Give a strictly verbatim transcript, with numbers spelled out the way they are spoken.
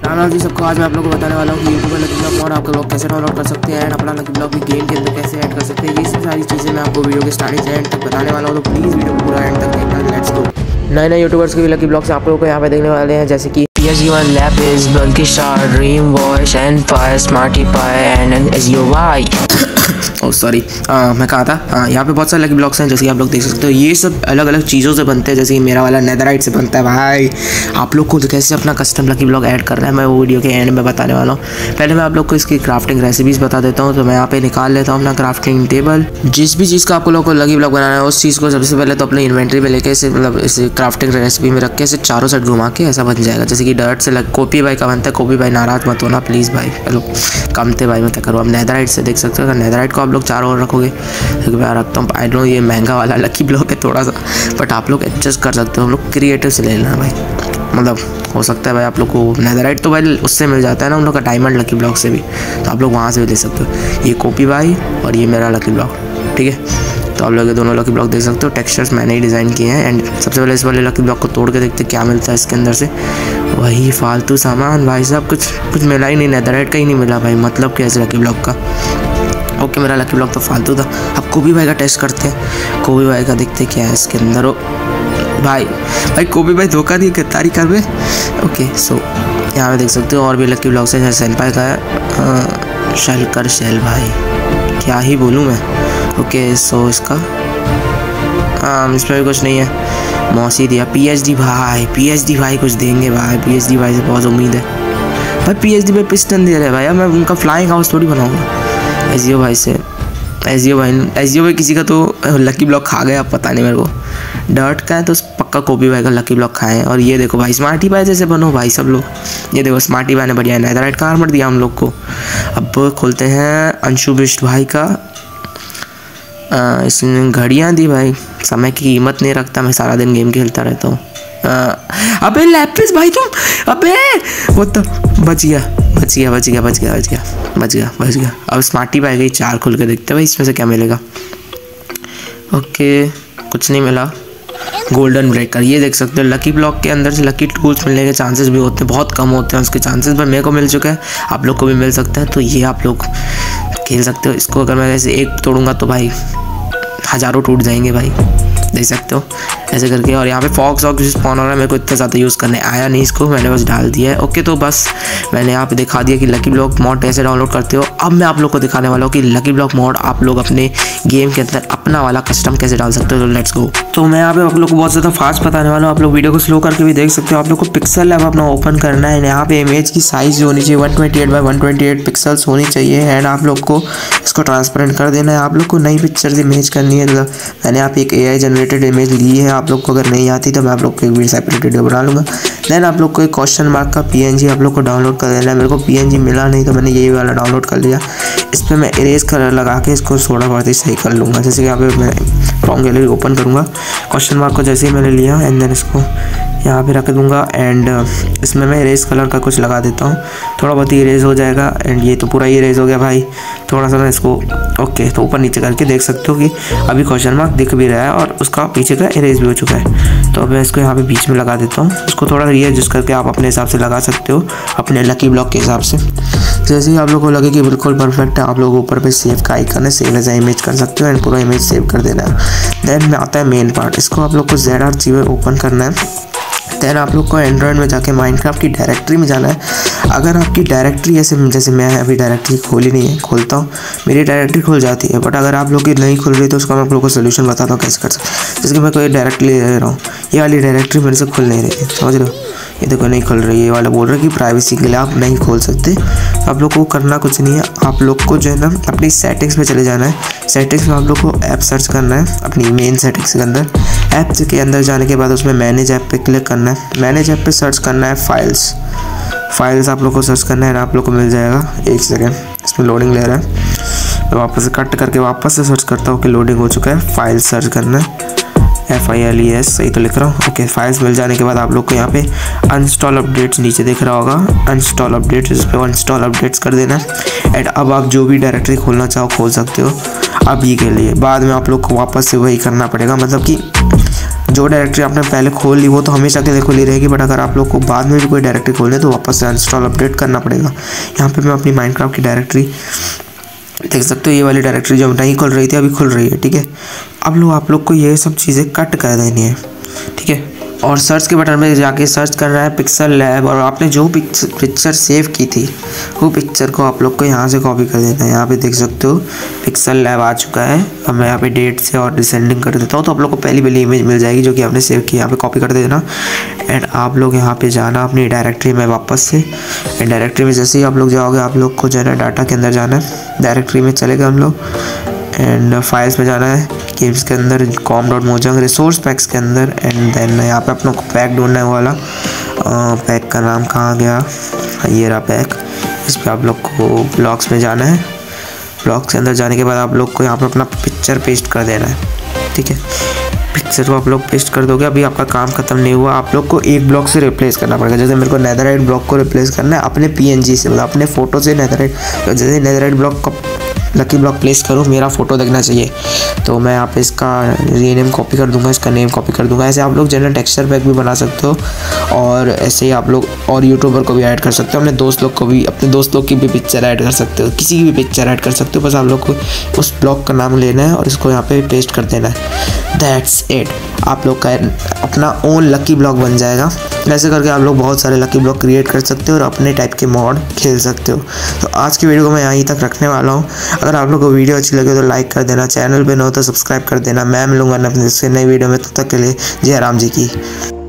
राम राम जी सबको। आज मैं आप लोगों को बताने वाला हूँ कि यूट्यूब पर लकी ब्लॉक मोड आप लोग कैसे डाउनलोड कर सकते हैं एंड अपना लकी ब्लॉक भी गेम के अंदर कैसे ऐड कर सकते हैं। ये सब सारी चीज़ें मैं आपको वीडियो के स्टार्टिंग से एंड तक बताने वाला हूँ, तो प्लीज़ वीडियो को पूरा एंड तक देखना। Let's go. नए नए यूट्यूबर्स के भी लकी ब्लॉक्स आप लोगों को यहाँ पे देखने वाले हैं, जैसे कि Yes, you want Lapis, Bulky Star, Dream Voice, and Fire, Smarty Pie, and S U Y. Oh sorry, मैं कहा था uh, यहाँ पे बहुत सारे लकी ब्लॉक्स हैं जैसे कि आप लोग देख सकते हो। ये सब अलग अलग चीज़ों से बनते हैं, जैसे कि मेरा वाला नेदरराइट से बनता है भाई। आप लोग को कैसे अपना कस्टम लकी ब्लॉक ऐड करना है मैं वो वीडियो के एंड में बताने वाला हूँ। पहले मैं आप लोग को इसकी क्राफ्टिंग रेसिपीज़ बता देता हूँ। तो मैं यहाँ पे निकाल लेता हूँ अपना क्राफ्टिंग टेबल। जिस भी चीज़ का आप लोग को लकी ब्लॉक बनाना है उस चीज़ को सबसे पहले तो अपने इन्वेंट्री में लेके इसे मतलब इसे क्राफ्टिंग रेसिपी में रख के इसे चारों साइड घुमा के ऐसा बन जाएगा। जैसे कि डर्ट से लग कॉपी भाई का बनता है। कॉपी भाई नाराज मत होना प्लीज़ भाई, चलो कम थे भाई मत करो। अब नेदरराइट से देख सकते हो, नेदरराइट को आप लोग चारों ओर रखोगे। मैं रखता हूँ, आई नो ये महंगा वाला लकी ब्लॉक है थोड़ा सा, बट आप लोग एडजस्ट कर सकते हो। हम लोग क्रिएटिव से ले लेना भाई, मतलब हो सकता है भाई आप लोग को नेदरराइट तो भाई उससे मिल जाता है ना उन लोग का डायमंड लकी ब्लॉक से भी, तो आप लोग वहाँ से भी ले सकते हो। ये कॉपी भाई और ये मेरा लकी ब्लॉक, ठीक है। तो आप लोग ये दोनों लकी ब्लॉक देख सकते हो। टेक्सचर्स मैंने ही डिज़ाइन किए हैं। एंड सबसे पहले इस वाले लकी ब्लॉक को तोड़ के देखते क्या मिलता है इसके अंदर से। वही फालतू सामान भाई साहब, कुछ कुछ मिला ही नहीं, नेदरराइट का ही नहीं मिला भाई। मतलब क्या है लकी ब्लॉक का। ओके मेरा लकी ब्लॉक तो फालतू था। अब कोबी भाई का टेस्ट करते हैं। कोबी भाई का देखते क्या है इसके अंदर। हो भाई भाई कोबी भाई धोखा दिए गद्दारी कर रहे। ओके सो यहाँ पे देख सकते हो और भी लकी ब्लॉक्स है, जैसे सेनपाई का है शेल कर शेल भाई, क्या ही बोलूँ मैं। ओके सो इसका हाँ इसमें भी कुछ नहीं है। मौसी दिया पीएचडी भाई, पीएचडी भाई कुछ देंगे भाई। पीएचडी भाई से बहुत उम्मीद है भाई। पीएचडी भाई पिस्टन दे रहे भाई, मैं उनका फ्लाइंग हाउस थोड़ी बनाऊंगा। एजियो भाई से एजियो भाई एजियो भाई किसी का तो लकी ब्लॉक खा गया, पता नहीं मेरे को। डर्ट का है तो पक्का कॉपी भाई का लकी ब्लॉक खाए हैं। और ये देखो भाई स्मार्टी भाई जैसे बनो भाई सब लोग। ये देखो स्मार्टी भाई ने बढ़िया नेदरराइट का आर्मर दिया हम लोग को। अब खोलते हैं अंशु बिष्ट भाई का। इसने घड़ियाँ दी भाई, समय की कीमत नहीं रखता, मैं सारा दिन गेम खेलता रहता हूँ। अबे लैपिस भाई तुम, अबे वो तो बच गया बच गया बच गया बच गया बच गया बच गया बच गया। अब स्मार्टी पाई गई, चार खुल के देखते भाई इसमें से क्या मिलेगा। ओके कुछ नहीं मिला। गोल्डन ब्रेकर, ये देख सकते हो लकी ब्लॉक के अंदर से लकी टूल्स मिलने के चांसेस भी होते हैं, बहुत कम होते हैं उसके चांसेस, पर मेरे को मिल चुका है, आप लोग को भी मिल सकता है। तो ये आप लोग खेल सकते हो इसको। अगर मैं ऐसे एक तोड़ूंगा तो भाई हज़ारों टूट जाएंगे भाई, देख सकते हो ऐसे करके। और यहाँ पे फॉक्स वॉक्स भी स्पॉन हो रहा है, मेरे को इतना ज़्यादा यूज़ करने आया नहीं इसको, मैंने बस डाल दिया है। ओके तो बस मैंने यहाँ पे दिखा दिया कि लकी ब्लॉक मॉड कैसे डाउनलोड करते हो। अब मैं आप लोग को दिखाने वाला हूँ कि लकी ब्लॉक मॉड आप लोग अपने गेम के अंदर अपना वाला कस्टम कैसे डाल सकते हो। तो लेट्स गो। तो मैं यहाँ पे आप लोग को बहुत ज़्यादा फास्ट बताने वाला हूँ, आप लोग वीडियो को स्लो करके भी देख सकते हो। आप लोग को पिक्सल लैब अपना ओपन करना है। यहाँ पे इमेज की साइज़ जो होनी चाहिए one twenty eight by one twenty eight pixels होनी चाहिए। एंड आप लोग को इसको ट्रांसपेरेंट कर देना है। आप लोग को नई पिक्चर इमेज करनी है। मतलब मैंने यहाँ पे एक ए आई जनरेटेड इमेज ली है, आप लोग को अगर नहीं आती तो मैं आप लोग को एक वीडियो सेपरेट वीडियो बना लूँगा। देन आप लोग को एक क्वेश्चन मार्क का पीएनजी आप लोग को डाउनलोड कर देना है। मेरे को पीएनजी मिला नहीं तो मैंने यही वाला डाउनलोड कर लिया। इस पर मैं इरेज कलर लगा के इसको थोड़ा बहुत ही सही कर लूँगा। जैसे कि यहाँ पे मैं फ्रॉम गैलरी ओपन करूँगा, क्वेश्चन मार्क को जैसे ही मैंने लिया एंड देन इसको यहाँ पे रख दूँगा। एंड इसमें मैं इरेज कलर का कुछ लगा देता हूँ, थोड़ा बहुत ही इरेज हो जाएगा। एंड ये तो पूरा ही इरेज हो गया भाई। थोड़ा सा मैं इसको ओके तो ऊपर नीचे करके देख सकते हो कि अभी क्वेश्चन मार्क दिख भी रहा है और उसका पीछे का इरेज भी हो चुका है। तो अब मैं इसको यहाँ पे बीच में लगा देता हूँ। उसको थोड़ा रीएडजस्ट करके आप अपने हिसाब से लगा सकते हो, अपने लकी ब्लॉक के हिसाब से। जैसे ही आप लोगों को लगे कि बिल्कुल परफेक्ट है, आप लोग ऊपर पे सेव का आइकन है, सेव एज इमेज कर सकते हो एंड पूरा इमेज सेव कर देना है। देन में आता है मेन पार्ट, इसको आप लोग को जेड आर ची ओपन करना है। देन आप लोग को एंड्रॉइड में जाके माइनक्राफ्ट की डायरेक्टरी में जाना है। अगर आपकी डायरेक्टरी ऐसे जैसे मैं अभी डायरेक्टरी खोली नहीं है, खोलता हूँ मेरी डायरेक्टरी खुल जाती है, बट अगर आप लोग की नहीं खुल रही तो उसका मैं आप लोग को सोल्यूशन बताता हूँ कैसे कर सकते हैं। जैसे कि मैं कोई डायरेक्टली ले रहा हूँ, ये वाली डायरेक्टरी मेरे से खुल नहीं रही है, समझ लो ये देखो नहीं खुल रही है। ये वाला बोल रहा है कि प्राइवेसी के लिए आप नहीं खोल सकते। तो आप लोग को करना कुछ नहीं है, आप लोग को जो है ना अपनी सेटिंग्स में चले जाना है। सेटिंग्स में आप लोग को ऐप सर्च करना है अपनी मेन सेटिंग्स के अंदर। ऐप के अंदर जाने के बाद उसमें मैनेज ऐप पे क्लिक करना है। मैनेज ऐप पे सर्च करना है फाइल्स। फाइल्स आप लोग को सर्च करना है, आप लोग को मिल जाएगा। एक सेकेंड इसमें लोडिंग ले रहा है, तो वापस से कट करके वापस से सर्च करता हूँ कि लोडिंग हो चुका है। फाइल्स सर्च करना है, F I L E S सही तो लिख रहा हूँ। ओके फाइल्स मिल जाने के बाद आप लोग को यहाँ पे अनस्टॉल अपडेट्स नीचे दिख रहा होगा, अनस्टॉल अपडेट्स, इस पर अनस्टॉल अपडेट्स कर देना है। एंड अब आप जो भी डायरेक्टरी खोलना चाहो खोल सकते हो अभी के लिए। बाद में आप लोग को वापस से वही करना पड़ेगा, मतलब कि जो डायरेक्टरी आपने पहले खोल ली वो तो हमेशा के लिए खुली रहेगी, बट अगर आप लोग को बाद में भी कोई डायरेक्टरी खोलनी है तो वापस से इंस्टॉल अपडेट करना पड़ेगा। यहाँ पे मैं अपनी माइनक्राफ्ट की डायरेक्टरी देख सकते हो, ये वाली डायरेक्टरी जो नहीं खुल रही थी अभी खुल रही है, ठीक है। अब लोग आप लोग को ये सब चीज़ें कट कर देनी है, ठीक है। और सर्च के बटन में जाके सर्च करना है पिक्सल लैब, और आपने जो पिक्चर सेव की थी वो पिक्चर को आप लोग को यहाँ से कॉपी कर देना है। यहाँ पे देख सकते हो पिक्सल लैब आ चुका है। अब मैं यहाँ पे डेट से और डिसेंडिंग कर देता हूँ तो आप लोग को पहली पहली इमेज मिल जाएगी जो कि आपने सेव की। यहाँ पे कॉपी कर देना एंड आप लोग यहाँ पे जाना अपनी डायरेक्टरी में वापस से। एंड डायरेक्टरी में जैसे ही आप लोग जाओगे आप लोग को जो है ना डाटा के अंदर जाना है। डायरेक्टरी में चले गए हम लोग एंड फाइल्स में जाना है, गेम्स के अंदर com dot Mojang resource packs के अंदर। एंड देन यहाँ पे अपनों को पैक ढूंढना है वो वाला। पैक का नाम कहाँ गया, ये रहा पैक। इस पर आप लोग को ब्लॉक्स में जाना है। ब्लॉक्स के अंदर जाने के बाद आप लोग को यहाँ पे अपना पिक्चर पेस्ट कर देना है, ठीक है। पिक्चर को आप लोग पेस्ट कर दोगे। अभी आपका काम खत्म नहीं हुआ, आप लोग को एक ब्लॉक से रिप्लेस करना पड़ेगा। जैसे मेरे को नेदरराइट ब्लॉक को रिप्लेस करना है अपने पीएनजी से, मतलब अपने फ़ोटो से नेदरराइट। जैसे नेदरराइट ब्लॉक को लकी ब्लॉक प्लेस करूँ मेरा फ़ोटो देखना चाहिए, तो मैं यहाँ पे इसका ये नेम कॉपी कर दूंगा, इसका नेम कॉपी कर दूंगा। ऐसे आप लोग जनरल टेक्सचर पैक भी बना सकते हो, और ऐसे ही आप लोग और यूट्यूबर को भी ऐड कर सकते हो, अपने दोस्त लोग को भी, अपने दोस्त लोग की भी पिक्चर ऐड कर सकते हो, किसी की भी पिक्चर ऐड कर सकते हो। बस आप लोग को उस ब्लॉक का नाम लेना है और इसको यहाँ पे पेस्ट कर देना है। दैट्स इट, आप लोग का अपना ओन लकी ब्लॉक बन जाएगा। ऐसे करके आप लोग बहुत सारे लकी ब्लॉक क्रिएट कर सकते हो और अपने टाइप के मॉड खेल सकते हो। तो आज की वीडियो को मैं यहीं तक रखने वाला हूँ। अगर आप लोग को वीडियो अच्छी लगे तो लाइक कर देना, चैनल पे न हो तो सब्सक्राइब कर देना। मैं मिलूंगा अपने नई वीडियो में, तब तक के लिए जय राम जी की।